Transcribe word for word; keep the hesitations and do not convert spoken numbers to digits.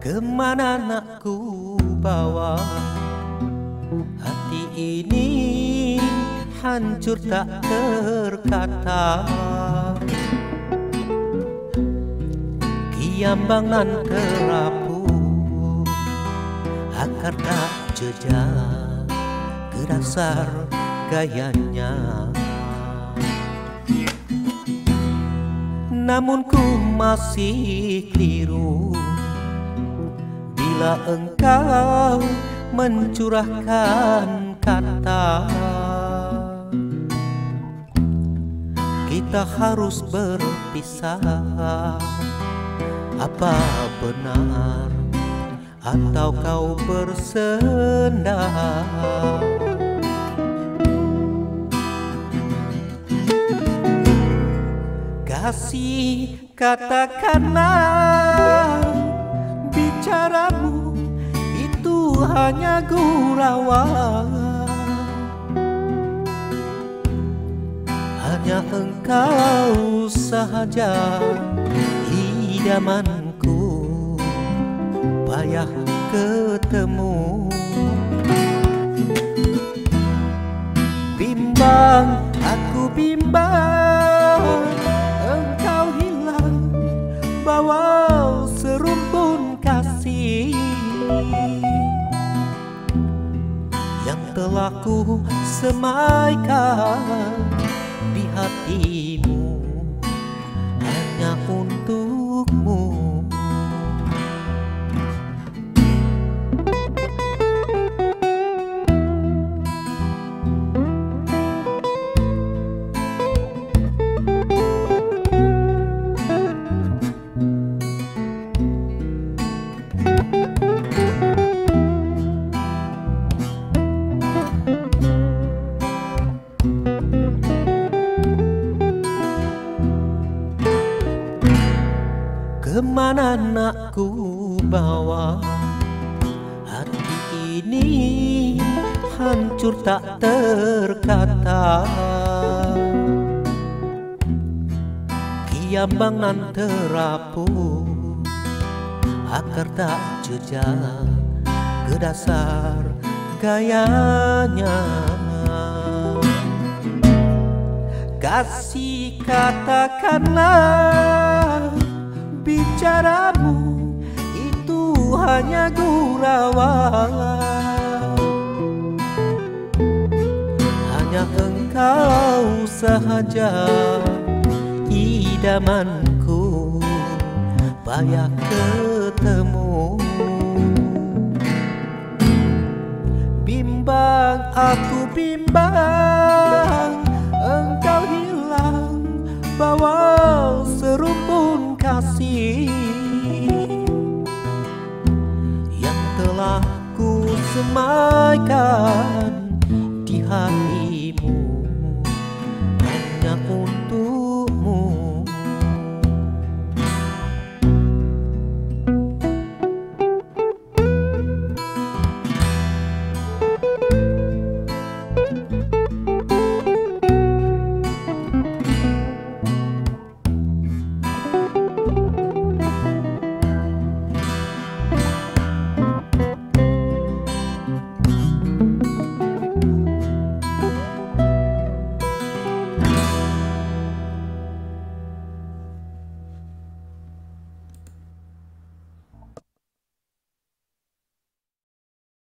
Kemana nak ku bawa hati ini, hancur tak terkata. Kiambang nan terapuh, akar tak jejak ke dasar gayanya. Namun ku masih keliru bila engkau mencurahkan kata. Kita harus berpisah. Apa benar atau kau bersendam? Kasih, katakanlah bicaramu itu hanya gurauan. Hanya engkau sahaja idamanku, payah ketemu. Bimbang, aku bimbang, engkau hilang bawa serumpun kasih yang telah ku semaikan di hatimu hanya untukmu. Kemana nak ku bawa hati ini, hancur tak terkata. Kiambang nan terapuh, akar tak jejak ke dasar gayanya. Kasih, katakanlah bicaramu itu hanya gurauan. Hanya engkau sahaja idamanku, payah ketemu. Bimbang, aku bimbang, engkau hilang bawa serumpun kasih yang telah ku semaikan